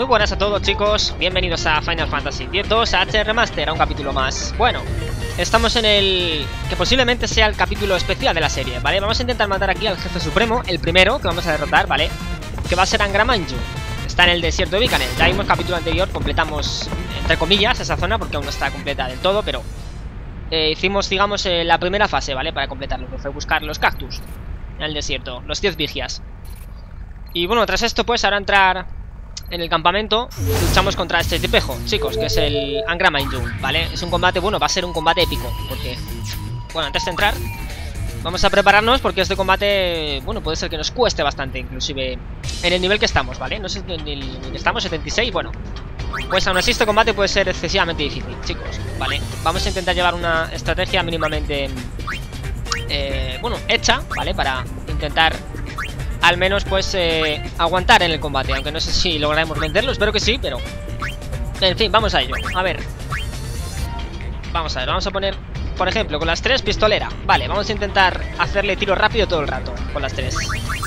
Muy buenas a todos, chicos, bienvenidos a Final Fantasy X-2 HD Remaster, a un capítulo más. Bueno, estamos en el... que posiblemente sea el capítulo especial de la serie, ¿vale? Vamos a intentar matar aquí al jefe supremo, el primero que vamos a derrotar, ¿vale? Que va a ser Angra Mainyu. Está en el desierto de Bikaner. Ya vimos el capítulo anterior, completamos, entre comillas, esa zona, porque aún no está completa del todo, pero... hicimos, digamos, la primera fase, ¿vale? Para completarlo, que fue buscar los cactus en el desierto, los 10 vigias. Y bueno, tras esto, pues, ahora entrar en el campamento, luchamos contra este tipejo, chicos, que es el Angra Mainyu, ¿vale? Es un combate, bueno, va a ser un combate épico, porque... bueno, antes de entrar, vamos a prepararnos, porque este combate, bueno, puede ser que nos cueste bastante, inclusive en el nivel que estamos, ¿vale? No sé en el nivel que estamos, 76, bueno... pues aún así este combate puede ser excesivamente difícil, chicos, ¿vale? Vamos a intentar llevar una estrategia mínimamente... bueno, hecha, ¿vale? Para intentar... al menos, pues, aguantar en el combate. Aunque no sé si lograremos vencerlo, espero que sí, pero... en fin, vamos a ello. A ver. Vamos a ver, vamos a poner... por ejemplo, con las 3, pistolera. Vale, vamos a intentar hacerle tiro rápido todo el rato con las 3.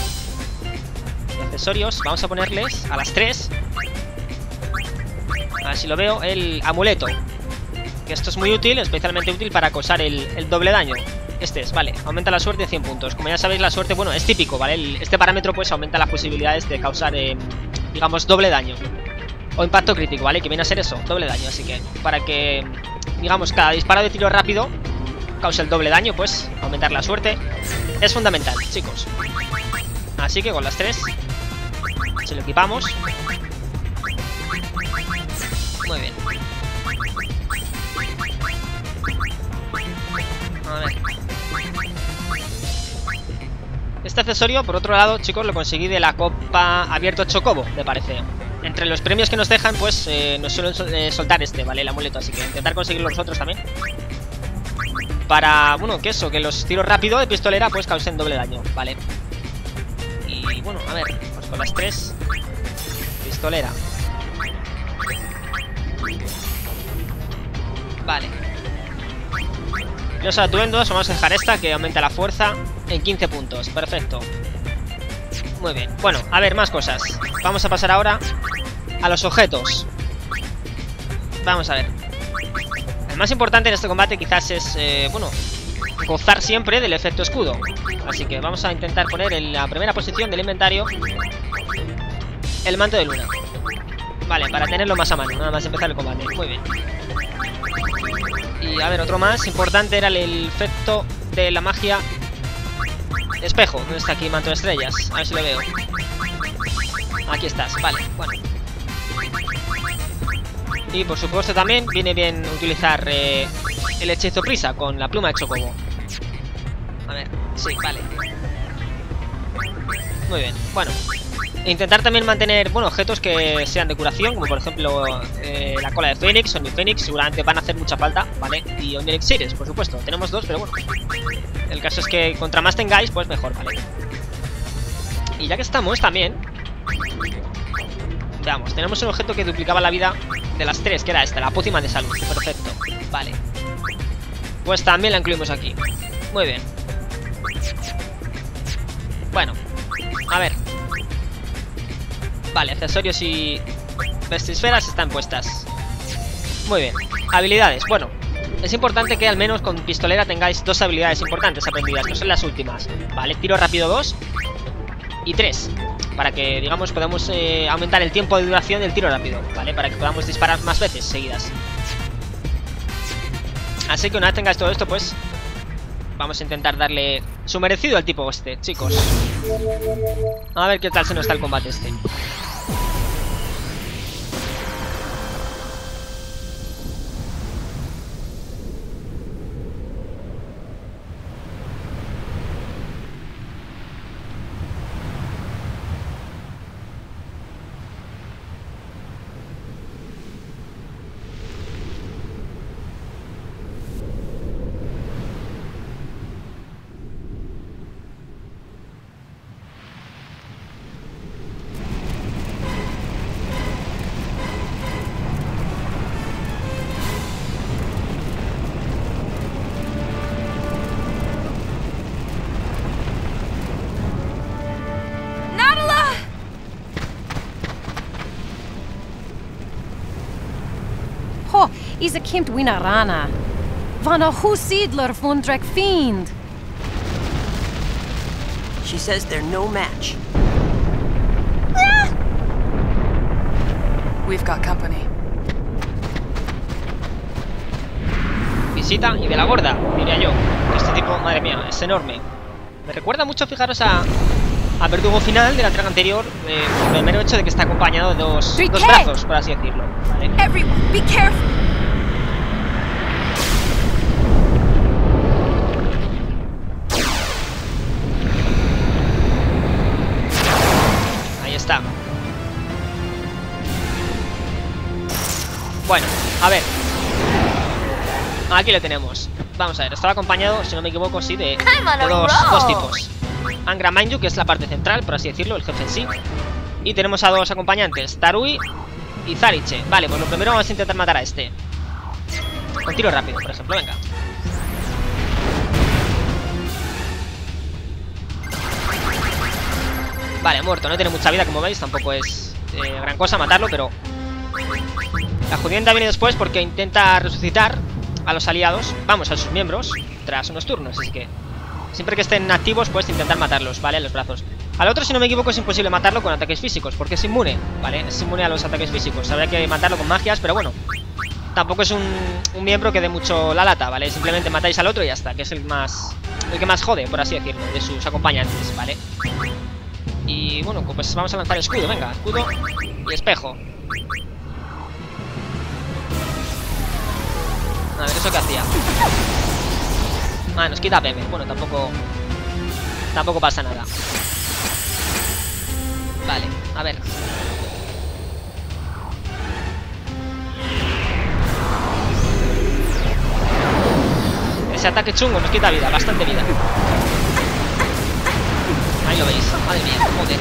Y accesorios, vamos a ponerles a las 3. A ver si lo veo, el amuleto. Que esto es muy útil, especialmente útil para causar el doble daño. Este es, vale, aumenta la suerte de 100 puntos. Como ya sabéis, la suerte, bueno, es típico, ¿vale? Este parámetro, pues, aumenta las posibilidades de causar, digamos, doble daño. O impacto crítico, ¿vale? Que viene a ser eso, doble daño. Así que, para que, digamos, cada disparo de tiro rápido cause el doble daño, pues, aumentar la suerte es fundamental, chicos. Así que con las 3 se lo equipamos. Muy bien. A ver. Este accesorio, por otro lado, chicos, lo conseguí de la Copa Abierto Chocobo, me parece. Entre los premios que nos dejan, pues, nos suelen soltar este, ¿vale? El amuleto, así que intentar conseguirlo nosotros también. Para, bueno, que eso, que los tiros rápidos de pistolera, pues, causen doble daño, ¿vale? Y, bueno, a ver, pues con las 3. Pistolera. Vale. Los atuendos, vamos a dejar esta, que aumenta la fuerza en 15 puntos, perfecto. Muy bien, bueno, a ver, más cosas. Vamos a pasar ahora a los objetos. Vamos a ver. El más importante en este combate quizás es, bueno, gozar siempre del efecto escudo. Así que vamos a intentar poner en la primera posición del inventario el manto de luna. Vale, para tenerlo más a mano, nada más empezar el combate. Muy bien. Y a ver, otro más importante era el efecto de la magia espejo. ¿Dónde está aquí? Manto de estrellas. A ver si lo veo. Aquí estás, vale, bueno. Y por supuesto también viene bien utilizar el hechizo prisa con la pluma de Chocobo. A ver, sí, vale. Muy bien, bueno. Intentar también mantener, bueno, objetos que sean de curación, como por ejemplo la cola de Fénix, Omni Fénix, seguramente van a hacer mucha falta, ¿vale? Y Omni Elixires, por supuesto, tenemos 2, pero bueno. El caso es que contra más tengáis, pues mejor, ¿vale? Y ya que estamos también, veamos, tenemos un objeto que duplicaba la vida de las 3, que era esta, la pócima de salud, perfecto, vale. Pues también la incluimos aquí, muy bien. Bueno, a ver. Vale, accesorios y vestisferas están puestas. Muy bien, habilidades, bueno. Es importante que al menos con pistolera tengáis 2 habilidades importantes aprendidas, no son las últimas. Vale, tiro rápido 2 y 3, para que, digamos, podamos aumentar el tiempo de duración del tiro rápido, ¿vale? Para que podamos disparar más veces seguidas. Así que una vez tengáis todo esto, pues vamos a intentar darle su merecido al tipo este, chicos. A ver qué tal se nos está el combate este. Isa kimt winarana. Vana husidler fundrek fiend. She says they're no match. We've got company. Visita y de la gorda, diría yo. Este tipo, madre mía, es enorme. Me recuerda mucho, fijaros, a Verdugo Final de la entrega anterior, por el mero hecho de que está acompañado de dos brazos, por así decirlo, ¿vale? Everyone, be careful. Ahí está. Bueno, a ver. Aquí lo tenemos. Vamos a ver, estaba acompañado, si no me equivoco, sí, de dos tipos. Angra Mainyu, que es la parte central, por así decirlo, el jefe en sí. Y tenemos a dos acompañantes, Tarui y Zariche. Vale, pues lo primero vamos a intentar matar a este. Con tiro rápido, por ejemplo, venga. Vale, muerto, no tiene mucha vida, como veis. Tampoco es gran cosa matarlo, pero la jodienda viene después porque intenta resucitar a los aliados, vamos, a sus miembros, tras unos turnos. Así que siempre que estén activos, pues intentar matarlos, ¿vale? Los brazos. Al otro, si no me equivoco, es imposible matarlo con ataques físicos, porque es inmune, ¿vale? Es inmune a los ataques físicos. Habría que matarlo con magias, pero bueno, tampoco es un miembro que dé mucho la lata, ¿vale? Simplemente matáis al otro y ya está, que es el que más jode, por así decirlo, de sus acompañantes, ¿vale? Y bueno, pues vamos a lanzar escudo, venga, escudo y espejo. A ver, ¿eso qué hacía? Ah, nos quita PM. Bueno, tampoco pasa nada. Vale, a ver. Ese ataque chungo nos quita vida, bastante vida. Ahí lo veis, madre mía, joder.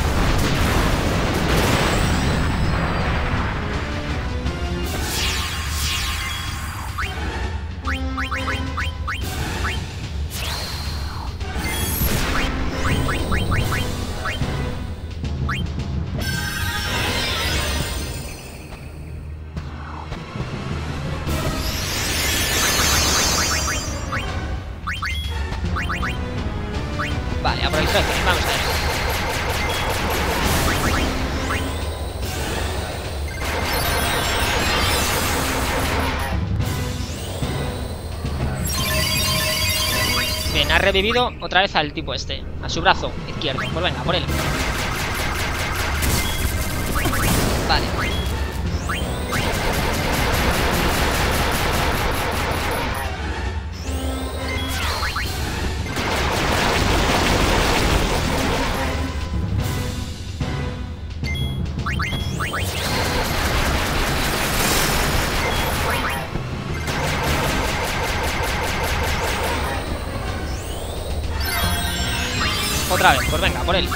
Vale, a por el jefe, vamos a ver. Bien, ha revivido otra vez al tipo este, a su brazo izquierdo. Pues venga, por él. Vale. Otra vez, pues venga, por él.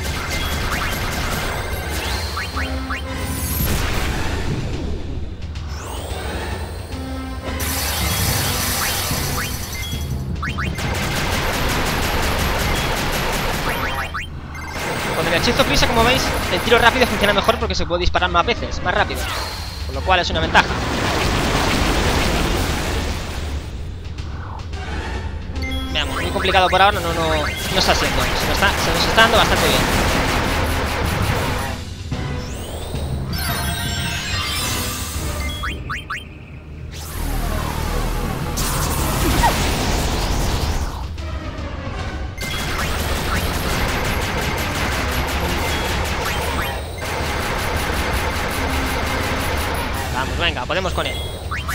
Con el hechizo prisa, como veis, el tiro rápido funciona mejor porque se puede disparar más veces, más rápido. Con lo cual es una ventaja. Veamos, muy complicado por ahora, no está siendo. Se nos está dando bastante bien. Vamos, venga, podemos con él.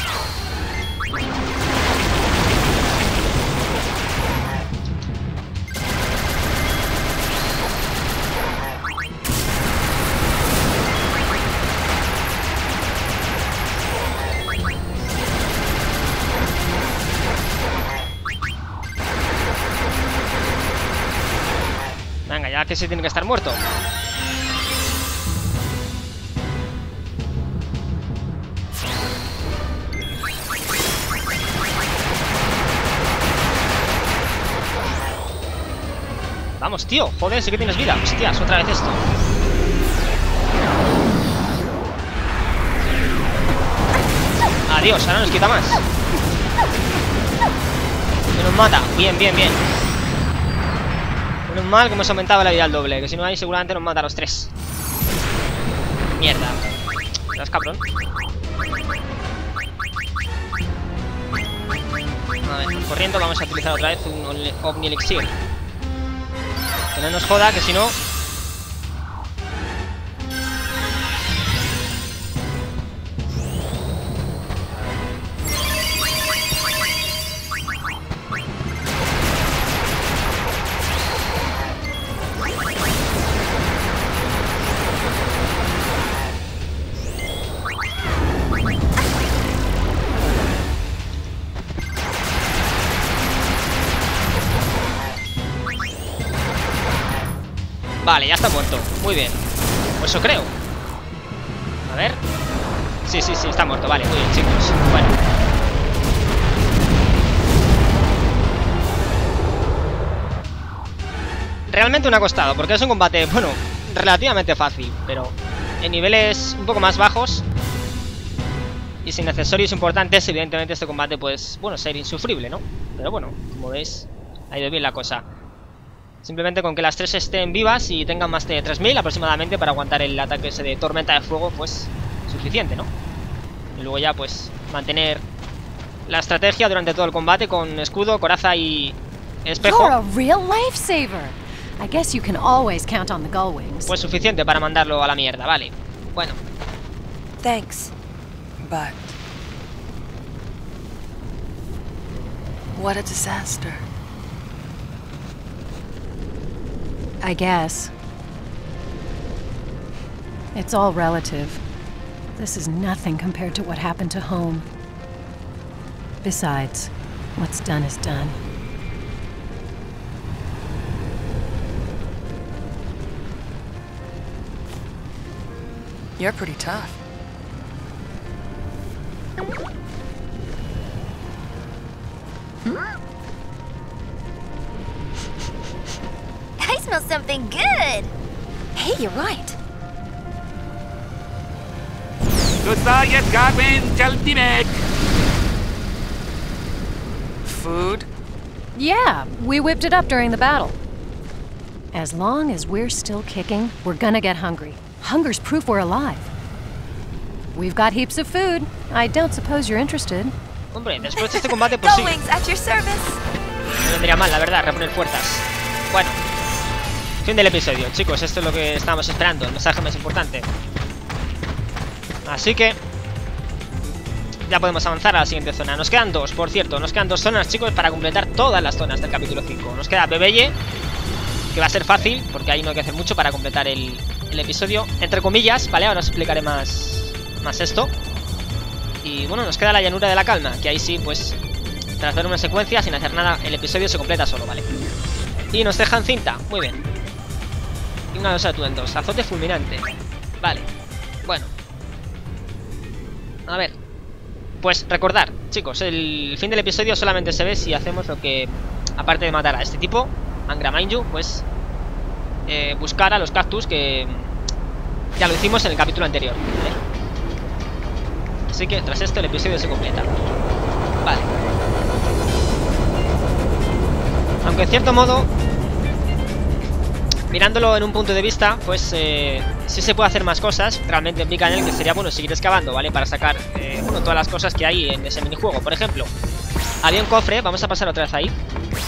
Venga, ya que se tiene que estar muerto. Vamos, tío, joder, sí que tienes vida. Hostias, otra vez esto. Adiós, ahora nos quita más. Que nos mata. Bien, bien, bien. Menos mal que hemos aumentado la vida al doble, que si no ahí seguramente nos mata a los tres. Mierda. Estás cabrón. A ver, corriendo vamos a utilizar otra vez un Omni Elixir. Que no nos joda, que si no... Vale, ya está muerto. Muy bien. Pues eso creo. A ver. Sí, sí, sí, está muerto. Vale, muy bien, chicos. Bueno. Realmente no ha costado, porque es un combate, bueno, relativamente fácil, pero en niveles un poco más bajos y sin accesorios importantes, evidentemente este combate pues, bueno, ser insufrible, ¿no? Pero bueno, como veis, ha ido bien la cosa. Simplemente con que las tres estén vivas y tengan más de 3000 aproximadamente para aguantar el ataque ese de tormenta de fuego, pues suficiente, ¿no? Y luego ya pues mantener la estrategia durante todo el combate con escudo, coraza y espejo. You're a real lifesaver. I guess you can always count on the Gullwings. Pues suficiente para mandarlo a la mierda, vale. Bueno. Thanks. But what a disaster. I guess. It's all relative. This is nothing compared to what happened to home. Besides, what's done is done. You're pretty tough. I smell something good. Hey, you're right. Food? Yeah, we whipped it up during the battle. As long as we're still kicking, we're gonna get hungry. Hunger's proof we're alive. We've got heaps of food. I don't suppose you're interested. Hombre, después de este combate, pues sí. Gullwings at your service. No vendría mal, la verdad, reponer fuerzas. Bueno. Fin del episodio, chicos. Esto es lo que estábamos esperando. El mensaje más importante. Así que ya podemos avanzar a la siguiente zona. Nos quedan dos, por cierto. Nos quedan dos zonas, chicos, para completar todas las zonas del capítulo 5. Nos queda Bebeye, que va a ser fácil, porque ahí no hay que hacer mucho para completar el episodio. Entre comillas, ¿vale? Ahora os explicaré más esto. Y bueno, nos queda la llanura de la calma, que ahí sí, pues tras ver una secuencia sin hacer nada, el episodio se completa solo, ¿vale? Y nos dejan cinta, muy bien. Y una losa de atuendos, azote fulminante. Vale, bueno. A ver. Pues recordar, chicos, el fin del episodio solamente se ve si hacemos lo que, aparte de matar a este tipo, Angra Mainyu, pues buscar a los cactus, que ya lo hicimos en el capítulo anterior, ¿vale? Así que tras esto el episodio se completa. Vale. Aunque en cierto modo, mirándolo en un punto de vista, pues sí se puede hacer más cosas. Realmente implica en él que sería bueno seguir excavando, ¿vale? Para sacar, bueno, todas las cosas que hay en ese minijuego. Por ejemplo, había un cofre, vamos a pasar otra vez ahí,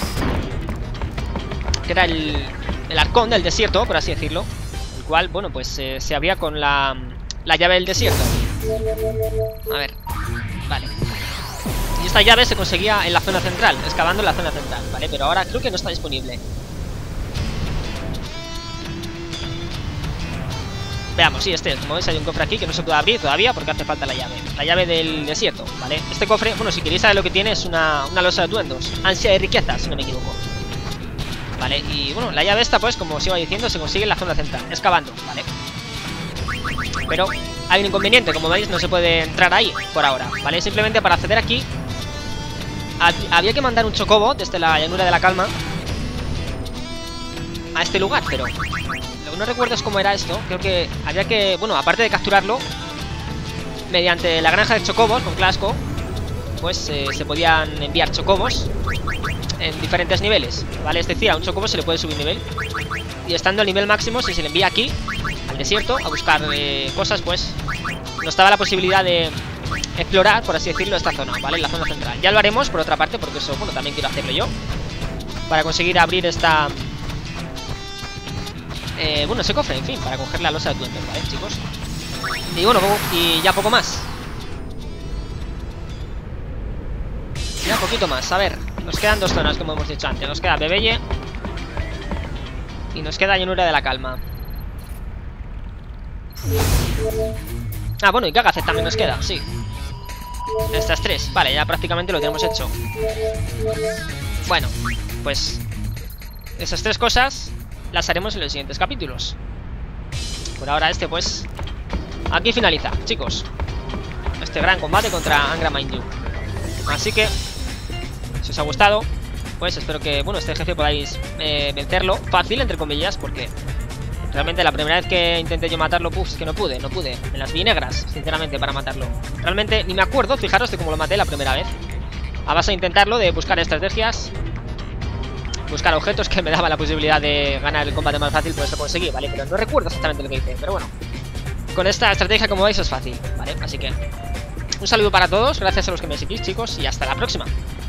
que era el arcón del desierto, por así decirlo. El cual, bueno, pues se abría con la llave del desierto. A ver, vale. Y esta llave se conseguía en la zona central, excavando en la zona central, ¿vale? Pero ahora creo que no está disponible. Veamos, sí, como veis hay un cofre aquí que no se puede abrir todavía porque hace falta la llave del desierto, ¿vale? Este cofre, bueno, si queréis saber lo que tiene, es una losa de atuendos, ansia de riqueza, si no me equivoco. Vale, y bueno, la llave esta, pues, como os iba diciendo, se consigue en la zona central, excavando, ¿vale? Pero hay un inconveniente, como veis, no se puede entrar ahí por ahora, ¿vale? Simplemente para acceder aquí había que mandar un chocobo desde la llanura de la calma a este lugar, pero lo que no recuerdo es cómo era esto. Creo que había que, bueno, aparte de capturarlo, mediante la granja de chocobos con Clasco, pues se podían enviar chocobos en diferentes niveles, ¿vale? Es decir, a un chocobo se le puede subir nivel. Y estando al nivel máximo, si se le envía aquí, al desierto, a buscar cosas, pues no estaba la posibilidad de explorar, por así decirlo, esta zona, ¿vale? La zona central. Ya lo haremos, por otra parte, porque eso, bueno, también quiero hacerlo yo, para conseguir abrir esta... bueno, ese cofre, en fin, para coger la losa de duende, ¿vale, chicos? Y bueno, y ya poco más. Ya poquito más, a ver. Nos quedan 2 zonas, como hemos dicho antes. Nos queda Bebeye y nos queda Llanura de la Calma. Ah, bueno, y Kagazet también nos queda, sí. Estas 3, vale, ya prácticamente lo tenemos hecho. Bueno, pues esas 3 cosas las haremos en los siguientes capítulos. Por ahora este, pues, aquí finaliza, chicos, este gran combate contra Angra Mainyu. Así que, si os ha gustado, pues espero que, bueno, este jefe podáis vencerlo fácil, entre comillas, porque realmente la primera vez que intenté yo matarlo, es que no pude. Me las vi negras, sinceramente, para matarlo. Realmente ni me acuerdo, fijaros, de cómo lo maté la primera vez. A base de intentarlo, de buscar estrategias, buscar objetos que me daban la posibilidad de ganar el combate más fácil, pues lo conseguí, ¿vale? Pero no recuerdo exactamente lo que hice, pero bueno, con esta estrategia, como veis, es fácil, ¿vale? Así que un saludo para todos, gracias a los que me seguís, chicos, y hasta la próxima.